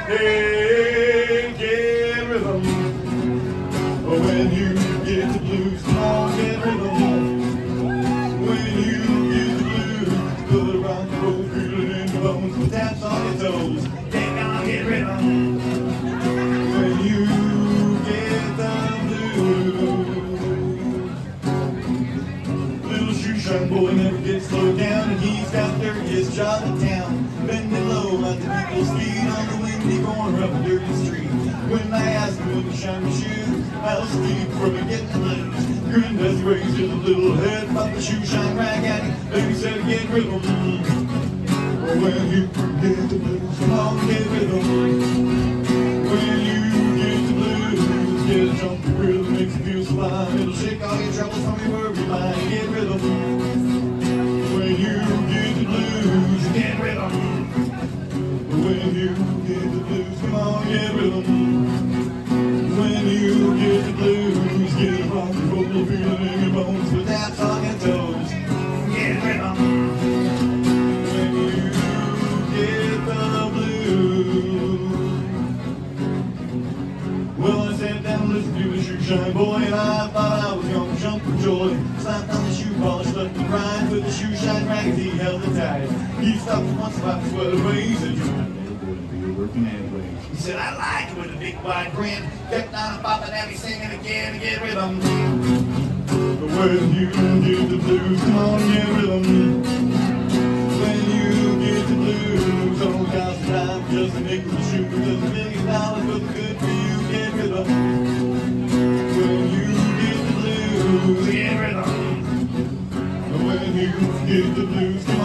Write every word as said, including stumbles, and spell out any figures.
Hey, get rhythm. When you get the blues, come on, get rhythm. When you get the blues, put a rock and roll feeling in your bones with taps on your toes. Get on, get rhythm. When you get the blues. Little shoeshine boy never gets slowed down, and he's got the dirtiest job in town. Bending low at the people's feet on the windy corner of a dirty street. When I asked him if he shined his shoes, how steep from a getting the blues. Grinned as he raised his little head, popped the shoe shine rag at him. Then he said, get rhythm. When you get the blues, come on, get rhythm. When you get the blues, get a jumpy rhythm, makes you feel so fine. It'll shake all your troubles from your worry mind. Get rhythm. When you get the blues, get rhythm. When you get the blues, come on, get rhythm. When you get the blues, get a rock and roll feeling in your bones with taps on your toes. Get rhythm. When you get the blues. Well, I sat down and listened to the shoe shine boy, and I thought I was gonna jump for joy. Slapped on the shoe polish, left the grind, with the shoe shine rag as he held it tight. He stopped once, wiped the sweat away, he said, "You're working anyway." He said, "I like it," with a big wide grin. Kept on popping at me, singing again to get rhythm. But when you get the blues, come on, get rhythm. When you get the blues, don't cost a dime, just a nickel a shoe. Does a million dollars, but good for you, get rhythm. When you get the blues, get rhythm. When you get the blues,